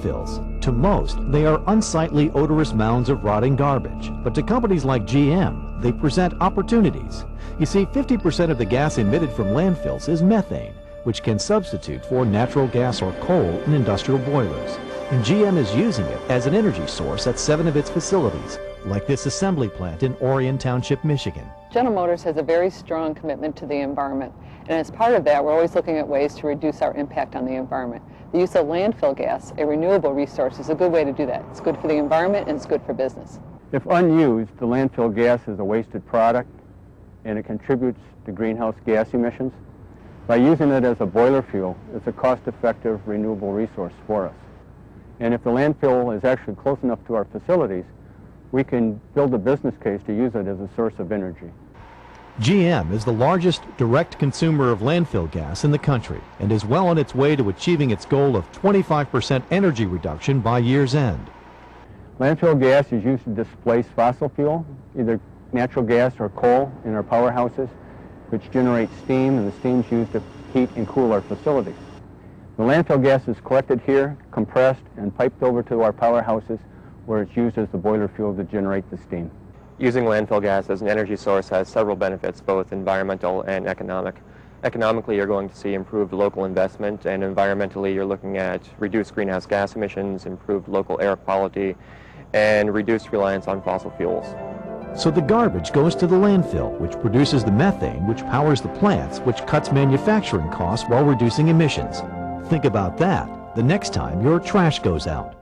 landfills. To most, they are unsightly, odorous mounds of rotting garbage. But to companies like GM, they present opportunities. You see, 50% of the gas emitted from landfills is methane, which can substitute for natural gas or coal in industrial boilers. And GM is using it as an energy source at 7 of its facilities, like this assembly plant in Orion Township, Michigan. General Motors has a very strong commitment to the environment, and as part of that, we're always looking at ways to reduce our impact on the environment. The use of landfill gas, a renewable resource, is a good way to do that. It's good for the environment and it's good for business. If unused, the landfill gas is a wasted product and it contributes to greenhouse gas emissions. By using it as a boiler fuel, it's a cost-effective renewable resource for us. And if the landfill is actually close enough to our facilities, we can build a business case to use it as a source of energy. GM is the largest direct consumer of landfill gas in the country and is well on its way to achieving its goal of 25% energy reduction by year's end. Landfill gas is used to displace fossil fuel, either natural gas or coal, in our powerhouses, which generate steam, and the steam is used to heat and cool our facilities. The landfill gas is collected here, compressed, and piped over to our powerhouses, where it's used as the boiler fuel to generate the steam. Using landfill gas as an energy source has several benefits, both environmental and economic. Economically, you're going to see improved local investment, and environmentally, you're looking at reduced greenhouse gas emissions, improved local air quality, and reduced reliance on fossil fuels. So the garbage goes to the landfill, which produces the methane, which powers the plants, which cuts manufacturing costs while reducing emissions. Think about that the next time your trash goes out.